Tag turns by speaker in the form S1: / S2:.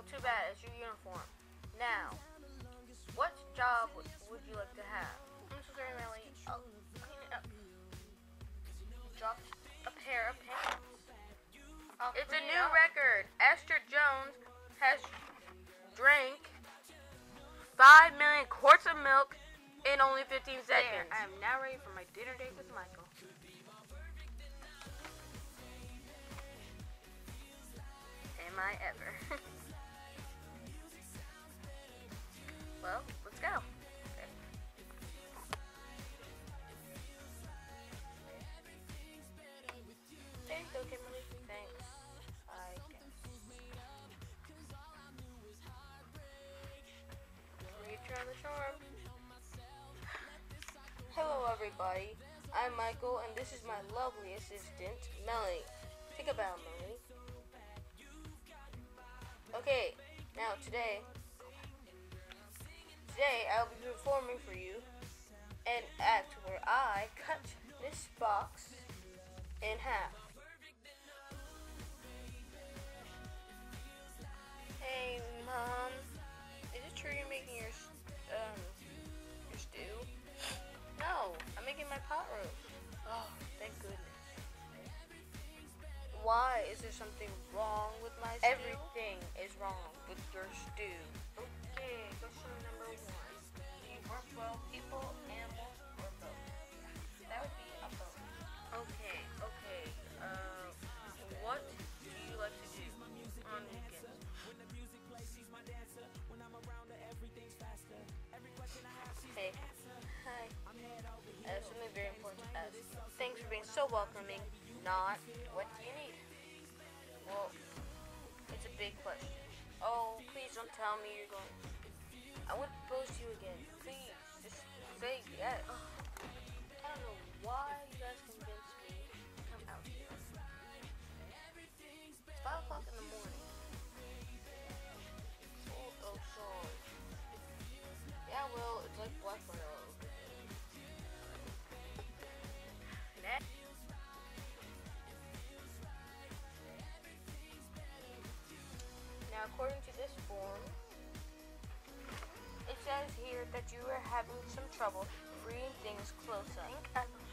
S1: too bad. It's your uniform. Now, what job would you like to have? I'm so sorry, Melanie. I'll clean it up. Dropped a pair of pants. It's a new record. Esther Jones has drank 5 million quarts of milk in only 15 seconds. I am now ready for my dinner date with Michael. Am I ever? Well, let's go. Okay. There you go, Kimberly. Thanks. I guess. Return the charm. Hello, everybody. I'm Michael, and this is my lovely assistant, Melanie. Take a bow, Melanie. Okay, now today I'll be performing for you an act where I cut this box in half. Hey, Mom, is it true you're making your stew? No, I'm making my pot roast. Oh, thank goodness. Why? Is there something wrong with my stew? Everything is wrong with your stew. Okay, question number 1. Do you work well, people, animals, or both? That would be a both. Okay. What do you like to do on weekends? Hey. Hi. I have something very important to ask. Thanks for being so welcoming. Not, what do you need? Well, it's a big question. Oh, please don't tell me you're going. I wouldn't propose to you again. Please, just say yes. I don't know why you guys convinced me to come out here. It's 5 o'clock in the morning. Oh, sorry. Yeah, well, it's like Black Friday. Now, according to this form, it says here that you are having some trouble reading things close up. I think I